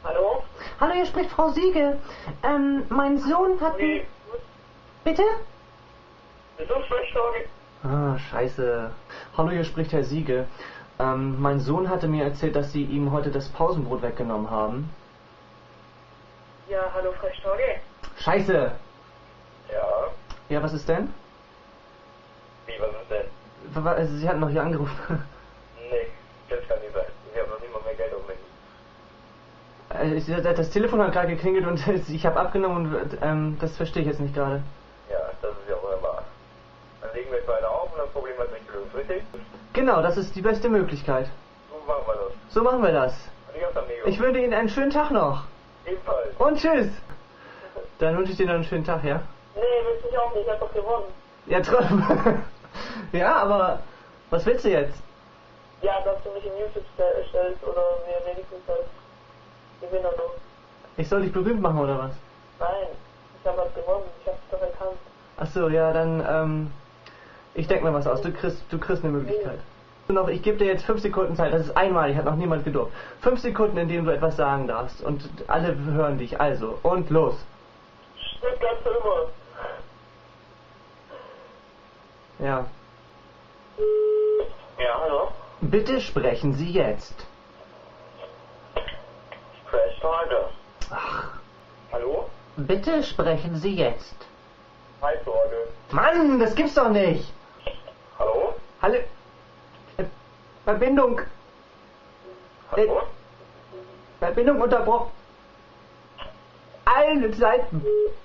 Hallo? Hallo, hier spricht Frau Siege. Mein Sohn hat... Okay. Bitte? Wieso Sprechstage? Ah, scheiße. Hallo, hier spricht Herr Siege. Mein Sohn hatte mir erzählt, dass Sie ihm heute das Pausenbrot weggenommen haben. Ja, hallo Sprechstage. Scheiße! Ja. Ja, was ist denn? Wie, was ist denn? Also, Sie hatten noch hier angerufen. Nee, das kann nicht sein. Ich habe noch nicht mal mehr Geld auf mich. Das Telefon hat gerade geklingelt und ich habe abgenommen und das verstehe ich jetzt nicht gerade. Ja, das ist ja wunderbar. Dann legen wir jetzt weiter auf und das Problem hat sich gelöst, richtig? Genau, das ist die beste Möglichkeit. So machen wir das. So machen wir das. Adios, amigo. Ich wünsche Ihnen einen schönen Tag noch. Ebenfalls. Und tschüss. Dann wünsche ich dir noch einen schönen Tag, ja? Nee, willst du auch nicht. Ich hab doch gewonnen. Ja, trotzdem. Ja, aber was willst du jetzt? Ja, dass du mich im YouTube stellst oder mir wenigstens als Gewinner noch. Ich soll dich berühmt machen oder was? Nein, ich habe was gewonnen. Ich hab's doch erkannt. Ach so, ja, dann, ich denke mir was aus. Du kriegst eine Möglichkeit. Noch, ich gebe dir jetzt 5 Sekunden Zeit. Das ist einmalig, hat noch niemand gedurft. 5 Sekunden, in denen du etwas sagen darfst. Und alle hören dich. Also, und los. Stuttgart für immer. Ja. Ja, hallo? Bitte sprechen Sie jetzt. Fresh Tage. Ach. Hallo? Bitte sprechen Sie jetzt. Hi, Sorge. Mann, das gibt's doch nicht. Hallo? Hallo. Verbindung. Hallo? Verbindung unterbrochen. Alle Seiten.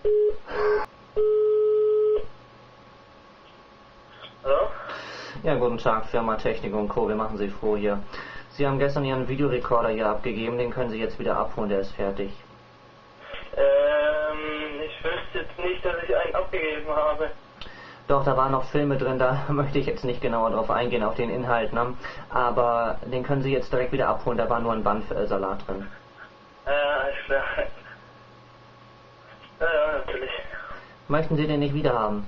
Hallo? Ja, guten Tag, Firma Technik und Co. Wir machen Sie froh hier. Sie haben gestern Ihren Videorekorder hier abgegeben, den können Sie jetzt wieder abholen, der ist fertig. Ich wüsste jetzt nicht, dass ich einen abgegeben habe. Doch, da waren noch Filme drin, da möchte ich jetzt nicht genauer drauf eingehen, auf den Inhalt, ne? Aber den können Sie jetzt direkt wieder abholen, da war nur ein Bandsalat drin. Alles klar. Ja, natürlich. Möchten Sie den nicht wieder haben?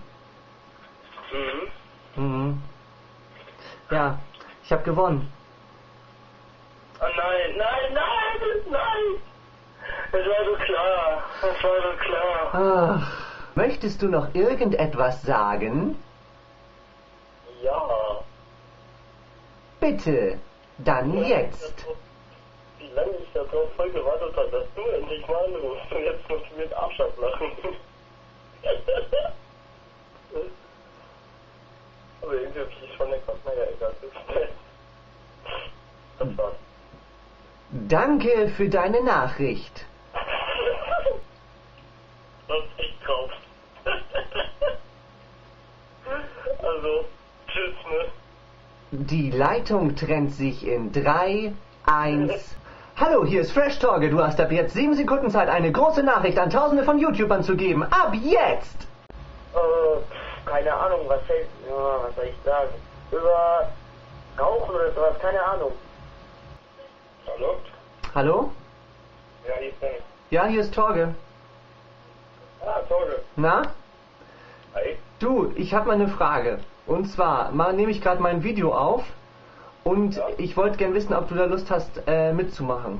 Mhm. Mhm. Ja, ich habe gewonnen. Oh nein, nein, nein, nein! Es war so klar, es war so klar. Ach, möchtest du noch irgendetwas sagen? Ja. Bitte, dann jetzt. Wie lange ich darauf voll gewartet habe, dass du endlich mal anrufst und jetzt musst du mit Abstand lachen. Aber irgendwie hab ich schon etwas, naja, egal. Das war's. Danke für deine Nachricht. Das ist echt drauf. Also, tschüss, ne? Die Leitung trennt sich in 3, 1... Hallo, hier ist Fresh Torge. Du hast ab jetzt 7 Sekunden Zeit, eine große Nachricht an Tausende von YouTubern zu geben. Ab jetzt! Keine Ahnung, was soll ich sagen? Über Rauchen oder sowas, keine Ahnung. Hallo? Hallo? Ja, hier ist Dennis. Ja, hier ist Torge. Ah, Torge. Na? Hi. Du, ich habe mal eine Frage. Und zwar, mal nehme ich gerade mein Video auf und Ja. ich wollte gern wissen, ob du da Lust hast, mitzumachen.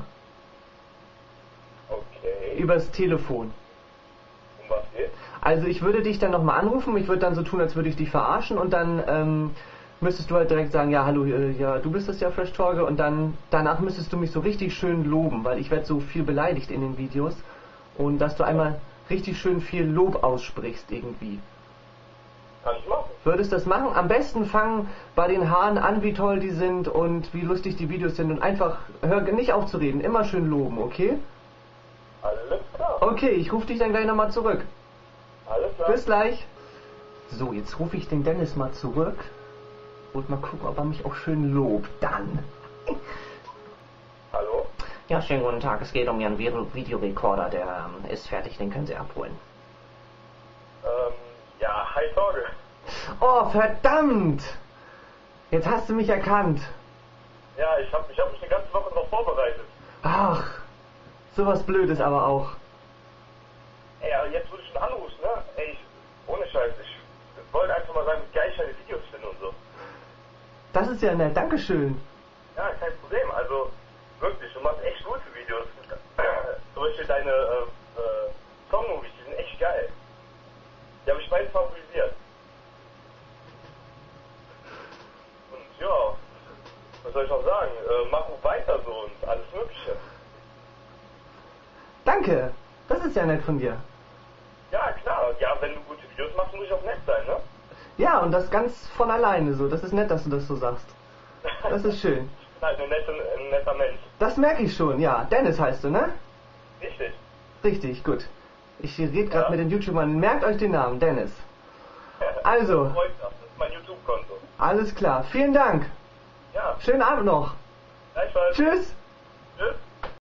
Okay. Übers Telefon. Um was geht's? Also ich würde dich dann nochmal anrufen, ich würde dann so tun, als würde ich dich verarschen und dann müsstest du halt direkt sagen, ja hallo, ja du bist das ja Fresh Torge und dann danach müsstest du mich so richtig schön loben, weil ich werde so viel beleidigt in den Videos und dass du einmal richtig schön viel Lob aussprichst irgendwie. Kann ich machen. Würdest das machen? Am besten fangen bei den Haaren an, wie toll die sind und wie lustig die Videos sind und einfach hör nicht auf zu reden, immer schön loben, okay? Alles klar. Okay, ich rufe dich dann gleich nochmal zurück. Alles klar. Bis gleich. So, jetzt rufe ich den Dennis mal zurück und mal gucken, ob er mich auch schön lobt. Dann. Hallo? Ja, schönen guten Tag. Es geht um Ihren Videorekorder. Der ist fertig, den können Sie abholen. Ja, hi Torge. Oh, verdammt! Jetzt hast du mich erkannt. Ja, ich hab mich eine ganze Woche darauf vorbereitet. Ach, sowas Blödes aber auch. Ey, aber jetzt wo du schon anrufst, ne? Ey, ohne Scheiß, ich wollte einfach mal sagen, wie geil ich deine Videos finde und so. Das ist ja nett, Dankeschön. Ja, kein Problem, also wirklich, du machst echt gute Videos. für deine Song-Movies, die sind echt geil. Die habe ich beide favorisiert. Und ja, was soll ich noch sagen? Mach auch weiter so und alles Mögliche. Danke, das ist ja nett von dir. Ja, klar. Ja, wenn du gute Videos machst, muss ich auch nett sein, ne? Ja, und das ganz von alleine so. Das ist nett, dass du das so sagst. Das ist schön. Ich bin halt ein netter Mensch. Das merke ich schon, ja. Dennis heißt du, ne? Richtig. Richtig, gut. Ich rede gerade mit den YouTubern. Merkt euch den Namen, Dennis. Also. Das ist mein YouTube-Konto. Alles klar. Vielen Dank. Ja. Schönen Abend noch. Gleichfalls. Tschüss. Tschüss.